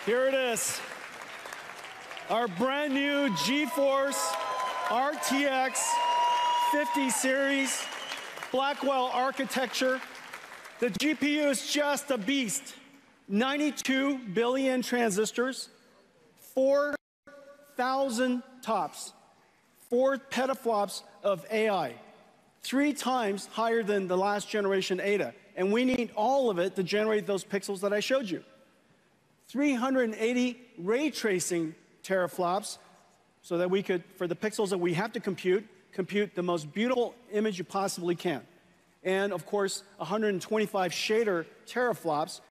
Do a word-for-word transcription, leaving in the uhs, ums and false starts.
Here it is. Our brand new GeForce R T X fifty series Blackwell architecture. The G P U is just a beast. ninety-two billion transistors, four thousand tops, four petaflops of A I, three times higher than the last generation A D A. And we need all of it to generate those pixels that I showed you. three hundred eighty ray tracing teraflops so that we could, for the pixels that we have to compute, compute the most beautiful image you possibly can. And of course, one hundred twenty-five shader teraflops